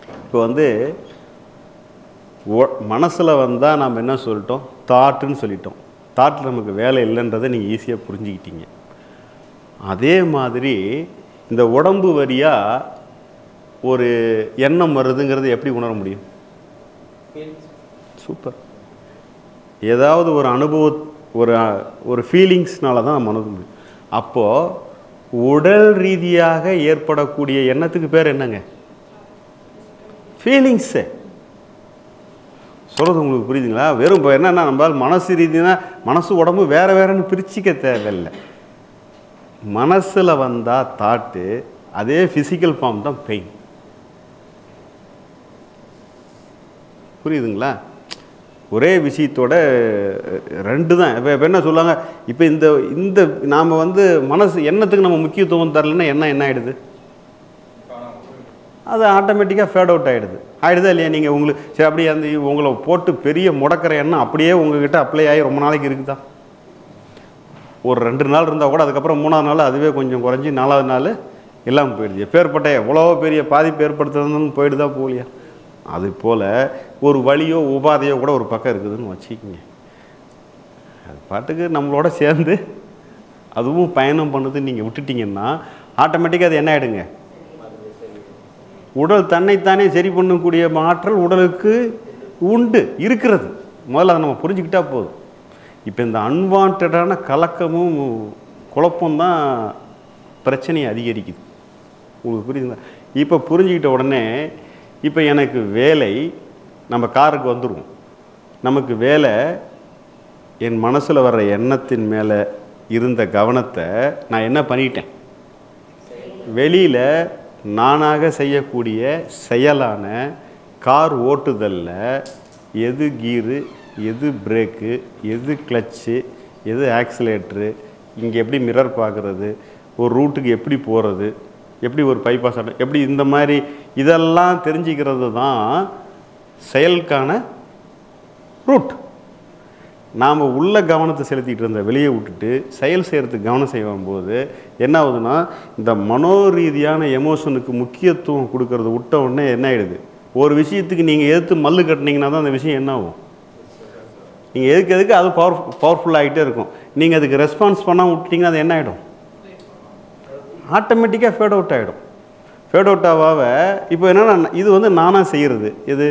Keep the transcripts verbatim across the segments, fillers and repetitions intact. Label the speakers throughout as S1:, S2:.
S1: இப்போ வந்து மனசில் வந்தால் நம்ம என்ன சொல்லிட்டோம், தாட்டுன்னு சொல்லிட்டோம். தாட்டில் நமக்கு வேலை இல்லைன்றதை நீங்கள் ஈஸியாக புரிஞ்சுக்கிட்டீங்க. அதே மாதிரி இந்த உடம்பு வழியாக ஒரு எண்ணம் வருதுங்கிறது எப்படி உணர முடியும்? சூப்பர். ஏதாவது ஒரு அனுபவ ஒரு ஒரு ஃபீலிங்ஸ்னால தான் நம்ம உணர முடியும். அப்போது உடல் ரீதியாக ஏற்படக்கூடிய எண்ணத்துக்கு பேர் என்னங்க? ஃபீலிங்ஸு. சொல்கிறது உங்களுக்கு புரியுதுங்களா? வெறும் இப்போ என்னென்னா நம்மளால் மனசு ரீதினா மனசு உடம்பு வேறு வேறுன்னு பிரிச்சிக்க தேவையில்லை. மனசில் வந்தால் தாட்டு, அதே ஃபிசிக்கல் ஃபார்ம் தான் பெயின். புரியுதுங்களா? ஒரே விஷயத்தோட ரெண்டு தான். இப்போ இப்போ என்ன சொல்லுவாங்க, இப்போ இந்த இந்த நாம் வந்து மனசு எண்ணத்துக்கு நம்ம முக்கியத்துவம் தரலைன்னா என்ன என்ன ஆகிடுது? அது ஆட்டோமேட்டிக்காக ஃபேட் அவுட் ஆகிடுது. ஆகிடுதா இல்லையா? நீங்கள் உங்களுக்கு சரி அப்படியே அந்த உங்களை போட்டு பெரிய முடக்கிற எண்ணம் அப்படியே உங்கள்கிட்ட அப்ளை ஆகி ரொம்ப நாளைக்கு இருக்குதா? ஒரு ரெண்டு நாள் இருந்தால் கூட அதுக்கப்புறம் மூணாவது நாள் அதுவே கொஞ்சம் குறைஞ்சி நாலாவது நாள் இல்லாமல் போயிடுது. எப்பேற்பட்ட எவ்வளோ பெரிய பாதிப்பு ஏற்படுத்துறதுன்னு போயிடுதா போகலையா? அது போல் ஒரு வலியோ உபாதையோ கூட ஒரு பக்கம் இருக்குதுன்னு வச்சுக்கிங்க. அது பாட்டுக்கு நம்மளோட சேர்ந்து அதுவும் பயணம் பண்ணுது. நீங்கள் விட்டுட்டிங்கன்னா ஆட்டோமேட்டிக்காக அது என்ன ஆகிடுங்க? உடல் தன்னைத்தானே சரி பண்ணக்கூடிய ஆற்றல் உடலுக்கு உண்டு, இருக்கிறது. முதல்ல அதை நம்ம புரிஞ்சுக்கிட்டா போதும். இப்போ இந்த அன்வான்டான கலக்கமும் குழப்பம்தான் பிரச்சனையை அதிகரிக்குது. உங்களுக்கு புரியுதுங்களா? இப்போ புரிஞ்சுக்கிட்ட உடனே இப்போ எனக்கு வேலை, நம்ம காருக்கு வந்துடுவோம். நமக்கு வேலை என் மனசில் வர்ற எண்ணத்தின் மேலே இருந்த கவனத்தை நான் என்ன பண்ணிட்டேன், வெளியில் நானாக செய்யக்கூடிய செயலான கார் ஓட்டுதலில் எது கீரு, எது பிரேக்கு, எது கிளச்சு, எது ஆக்சிலேட்ரு, இங்கே எப்படி மிரர் பார்க்குறது, ஒரு ரூட்டுக்கு எப்படி போகிறது, எப்படி ஒரு பைபாஸ் ஆட்டம், எப்படி இந்த மாதிரி இதெல்லாம் தெரிஞ்சுக்கிறது தான் செயலுக்கான ரூட். நாம் உள்ள கவனத்தை செலுத்திட்டு இருந்த வெளியே விட்டுட்டு செயல் செய்கிறதுக்கு கவனம் செய்யும் போது என்ன ஆகுதுன்னா, இந்த மனோரீதியான எமோஷனுக்கு முக்கியத்துவம் கொடுக்கறது விட்ட உடனே என்ன ஆகிடுது, ஒரு விஷயத்துக்கு நீங்கள் எதிர்த்து மல்லு கட்டினீங்கன்னா தான் அந்த விஷயம் என்ன ஆகும். நீங்கள் எதுக்கு எதுக்கு அது பவர் பவர்ஃபுல்லாகிட்டே இருக்கும். நீங்கள் அதுக்கு ரெஸ்பான்ஸ் பண்ணால் விட்டிங்கன்னா அது என்ன ஆகிடும், ஆட்டோமேட்டிக்காக ஃபேட் அவுட் ஆகிடும். ஃபேட் அவுட் ஆகாவ இப்போ என்னென்னா இது வந்து நானாக செய்கிறது, இது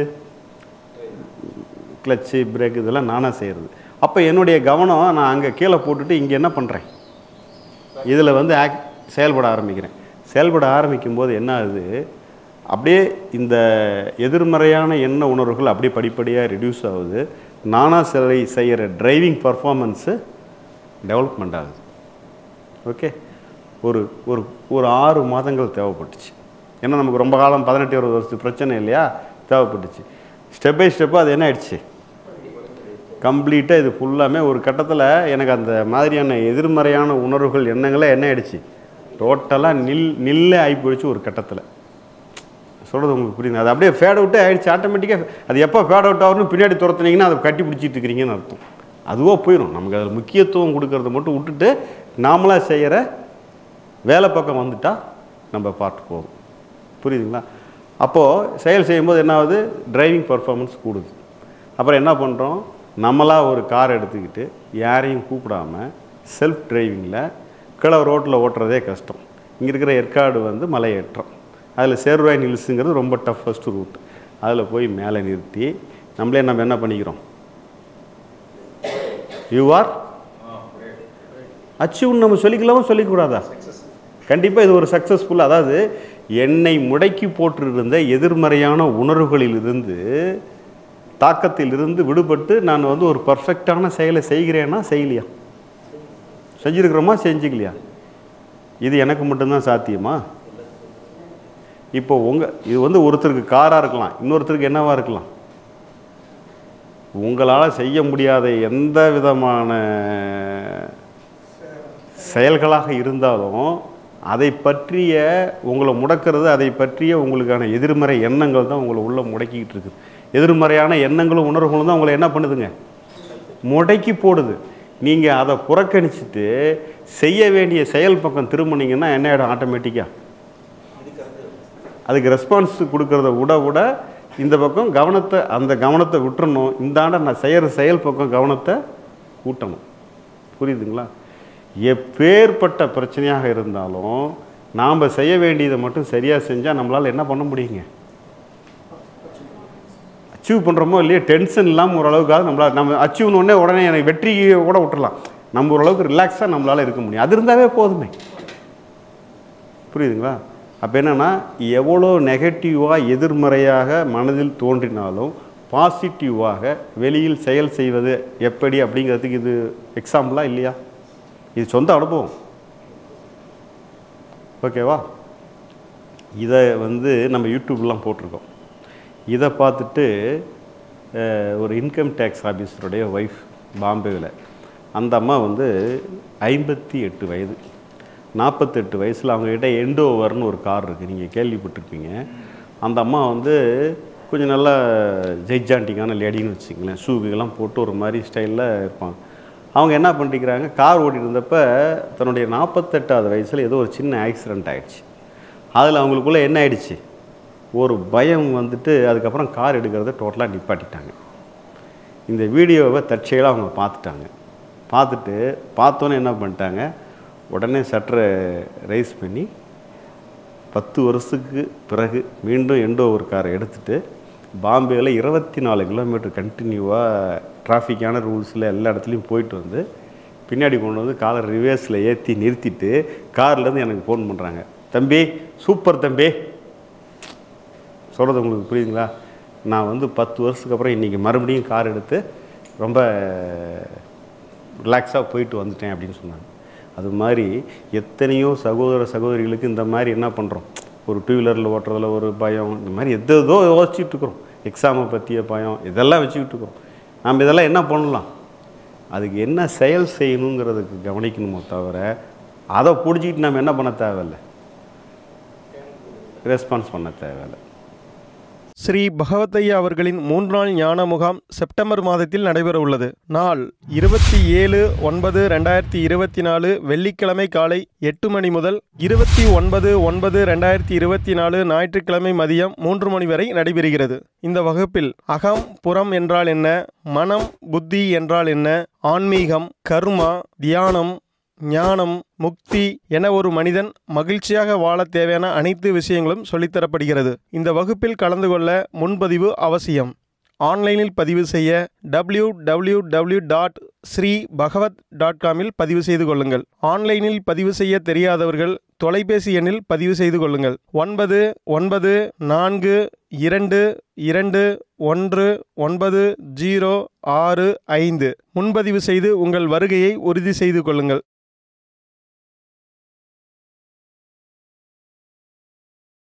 S1: கிளச்சு பிரேக் இதெல்லாம் நானாக செய்கிறது. அப்போ என்னுடைய கவனம் நான் அங்கே கீழே போட்டுட்டு இங்கே என்ன பண்ணுறேன், இதில் வந்து ஆக் செயல்பட ஆரம்பிக்கிறேன். செயல்பட ஆரம்பிக்கும் போது என்ன ஆகுது, அப்படியே இந்த எதிர்மறையான எண்ண உணர்வுகள் அப்படியே படிப்படியாக ரெடியூஸ் ஆகுது. நானாக சிலை செய்கிற டிரைவிங் பர்ஃபார்மன்ஸு டெவலப்மெண்ட் ஆகுது. ஓகே, ஒரு ஒரு ஒரு ஆறு மாதங்கள் தேவைப்பட்டுச்சு. ஏன்னா நமக்கு ரொம்ப காலம் பதினெட்டு இருபது வருஷத்துக்கு பிரச்சனை இல்லையா, தேவைப்பட்டுச்சு. ஸ்டெப் பை ஸ்டெப்பாக அது என்ன ஆயிடுச்சு, கம்ப்ளீட்டாக இது ஃபுல்லாமே ஒரு கட்டத்தில் எனக்கு அந்த மாதிரியான எதிர்மறையான உணர்வுகள் எண்ணங்களே என்ன ஆகிடுச்சு, டோட்டலாக நில் நில்லே ஆகி போயிடுச்சு ஒரு கட்டத்தில். சொல்கிறது உங்களுக்கு புரியுது? அது அப்படியே ஃபேட் அவுட்டே ஆகிடுச்சு ஆட்டோமேட்டிக்காக. அது எப்போ ஃபேட் அவுட் ஆகுன்னு பின்னாடி துரத்துனீங்கன்னா அதை கட்டி பிடிச்சிட்டு இருக்கிறீங்கன்னு அர்த்தம். அதுவாக போயிடும். நமக்கு அதில் முக்கியத்துவம் கொடுக்கறத மட்டும் விட்டுட்டு நாமளாக செய்கிற வேலை பக்கம் வந்துட்டால் நம்ம பார்த்து போகும். புரியுதுங்களா? அப்போது செயல் செய்யும்போது என்ன ஆகுது, டிரைவிங் பர்ஃபார்மன்ஸ் கூடுது. அப்புறம் என்ன பண்ணுறோம், நம்மளாக ஒரு கார் எடுத்துக்கிட்டு யாரையும் கூப்பிடாமல் செல்ஃப் டிரைவிங்கில் கீழே ரோட்டில் ஓட்டுறதே கஷ்டம். இங்கே இருக்கிற ஏற்காடு வந்து மலையேற்றம், அதில் சேர்வாயின் ஹில்ஸுங்கிறது ரொம்ப டஃபஸ்ட் ரூட். அதில் போய் மேலே நிறுத்தி நம்மளே நம்ம என்ன பண்ணிக்கிறோம், யூ ஆர் அச்சீவ்னு நம்ம சொல்லிக்கலாமா சொல்லிக்கூடாதா? கண்டிப்பாக இது ஒரு சக்ஸஸ்ஃபுல். அதாவது என்னை முடக்கி போட்டிருந்த எதிர்மறையான உணர்வுகளிலிருந்து தாக்கத்திலிருந்து விடுபட்டு நான் வந்து ஒரு பர்ஃபெக்டான செயலை செய்கிறேன்னா செய்யலையா, செஞ்சுருக்கிறோமா செஞ்சுக்கலையா? இது எனக்கு மட்டும்தான் சாத்தியமா? இப்போ உங்கள் இது வந்து ஒருத்தருக்கு காராக இருக்கலாம், இன்னொருத்தருக்கு என்னவாக இருக்கலாம். உங்களால் செய்ய முடியாத எந்த விதமான செயல்களாக இருந்தாலும் அதை பற்றிய உங்களை முடக்கிறது, அதை பற்றிய உங்களுக்கான எதிர்மறை எண்ணங்கள் தான் உங்களை உள்ளே முடக்கிக்கிட்டு இருக்குது. எதிர்மறையான எண்ணங்களும் உணர்வுகளும் தான் உங்களை என்ன பண்ணுதுங்க, முடக்கி போடுது. நீங்கள் அதை புறக்கணிச்சுட்டு செய்ய வேண்டிய செயல் பக்கம் திரும்பினீங்கன்னா என்ன ஆகிடும், ஆட்டோமேட்டிக்காக அதுக்கு ரெஸ்பான்ஸ் கொடுக்கறத விட விட இந்த பக்கம் கவனத்தை அந்த கவனத்தை விட்டுறணும். இந்த ஆண்டை நான் செய்கிற செயல் பக்கம் கவனத்தை கூட்டணும். புரியுதுங்களா? எப்பேற்பட்ட பிரச்சனையாக இருந்தாலும் நாம் செய்ய வேண்டியதை மட்டும் சரியாக செஞ்சால் நம்மளால் என்ன பண்ண முடியுங்க? அச்சீவ் பண்ணுறோமோ இல்லையா, டென்ஷன் இல்லாமல் ஓரளவுக்காக நம்மளால் நம்ம அச்சீவ்னு உடனே உடனே எனக்கு வெற்றி கூட விட்டுறலாம். நம்ம ஓரளவுக்கு ரிலாக்ஸாக நம்மளால் இருக்க முடியும். அது இருந்தாவே போதுமே. புரியுதுங்களா? அப்போ என்னென்னா, எவ்வளோ நெகட்டிவாக எதிர்மறையாக மனதில் தோன்றினாலும் பாசிட்டிவாக வெளியில் செயல் செய்வது எப்படி அப்படிங்கிறதுக்கு இது எக்ஸாம்பிளாக இல்லையா? இது சொந்த அனுபவம். ஓகேவா? இதை வந்து நம்ம யூடியூப்லாம் போட்டிருக்கோம். இதை பார்த்துட்டு ஒரு இன்கம் டேக்ஸ் ஆஃபீஸருடைய ஒய்ஃப் பாம்பேவில், அந்த அம்மா வந்து ஐம்பத்தி எட்டு வயது, நாற்பத்தெட்டு வயசில் அவங்கக்கிட்ட எண்டோவர்னு ஒரு கார் இருக்குது, நீங்கள் கேள்விப்பட்டிருப்பீங்க. அந்த அம்மா வந்து கொஞ்சம் நல்லா ஜெய்ஜாண்டிங்கான லேடின்னு வச்சுங்களேன், ஷூக்கெல்லாம் போட்டு ஒரு மாதிரி ஸ்டைலில் இருப்பாங்க. அவங்க என்ன பண்ணிக்கிறாங்க, கார் ஓட்டிகிட்டு இருந்தப்போ தன்னுடைய நாற்பத்தெட்டாவது வயசில் ஏதோ ஒரு சின்ன ஆக்சிடெண்ட் ஆகிடுச்சு. அதில் அவங்களுக்குள்ளே என்ன ஆயிடுச்சு, ஒரு பயம் வந்துட்டு அதுக்கப்புறம் கார் எடுக்கிறத டோட்டலாக நிப்பாட்டிட்டாங்க. இந்த வீடியோவை தற்செயலாக அவங்க பார்த்துட்டாங்க. பார்த்துட்டு பார்த்தோன்னே என்ன பண்ணிட்டாங்க, உடனே சட்டரை ரைஸ் பண்ணி பத்து வருஷத்துக்கு பிறகு மீண்டும் எண்டோ ஒரு காரை எடுத்துகிட்டு பாம்பேயில் இருபத்தி நாலு கிலோமீட்டர் கண்டினியூவாக டிராஃபிக்கான ரூல்ஸில் எல்லா இடத்துலையும் போயிட்டு வந்து பின்னாடி கொண்டு வந்து காலை ரிவேர்ஸில் ஏற்றி நிறுத்திட்டு கார்லேருந்து எனக்கு ஃபோன் பண்ணுறாங்க, தம்பி சூப்பர் தம்பி. சொல்கிறது உங்களுக்கு புரியுதுங்களா? நான் வந்து பத்து வருஷத்துக்கு அப்புறம் இன்றைக்கி மறுபடியும் கார் எடுத்து ரொம்ப ரிலாக்ஸாக போயிட்டு வந்துட்டேன் அப்படின்னு சொன்னாங்க. அது மாதிரி எத்தனையோ சகோதர சகோதரிகளுக்கு இந்த மாதிரி என்ன பண்ணுறோம், ஒரு டூ வீலரில் ஓட்டுறதுல ஒரு பயம், இந்த மாதிரி எதோ ஏதோ யோசிச்சுட்டு இருக்கிறோம், எக்ஸாமை பற்றிய பயம், இதெல்லாம் வச்சுக்கிட்டு இருக்கிறோம். நம்ம இதெல்லாம் என்ன பண்ணலாம், அதுக்கு என்ன செயல் செய்யணுங்கிறதுக்கு கவனிக்கணுமோ தவிர அதை பிடிச்சிக்கிட்டு நம்ம என்ன பண்ண தேவையில்லை, ரெஸ்பான்ஸ் பண்ண தேவையில்லை.
S2: ஸ்ரீ பகவத்தையா அவர்களின் மூன்று நாள் ஞான முகாம் செப்டம்பர் மாதத்தில் நடைபெற உள்ளது. நாள் இருபத்தி ஏழு ஒன்பது ரெண்டாயிரத்தி இருபத்தி நாலு வெள்ளிக்கிழமை காலை எட்டு மணி முதல் இருபத்தி ஒன்பது ஒன்பது ரெண்டாயிரத்தி இருபத்தி நாலு ஞாயிற்றுக்கிழமை மதியம் மூன்று மணி வரை நடைபெறுகிறது. இந்த வகுப்பில் அகம் புறம் என்றால் என்ன, மனம் புத்தி என்றால் என்ன, ஆன்மீகம், கர்மா, தியானம், ஞானம், முக்தி என ஒரு மனிதன் மகிழ்ச்சியாக வாழ தேவையான அனைத்து விஷயங்களும் சொல்லித்தரப்படுகிறது. இந்த வகுப்பில் கலந்து கொள்ள முன்பதிவு அவசியம். ஆன்லைனில் பதிவு செய்ய W W W dot Sri Bhagavat dot காமில் பதிவு செய்து கொள்ளுங்கள். ஆன்லைனில் பதிவு செய்ய தெரியாதவர்கள் தொலைபேசி எண்ணில் பதிவு செய்து கொள்ளுங்கள். ஒன்பது ஒன்பது நான்கு இரண்டு இரண்டு ஒன்று ஒன்பது ஜீரோ ஆறு ஐந்து முன்பதிவு செய்து உங்கள் வருகையை உறுதி செய்து கொள்ளுங்கள்.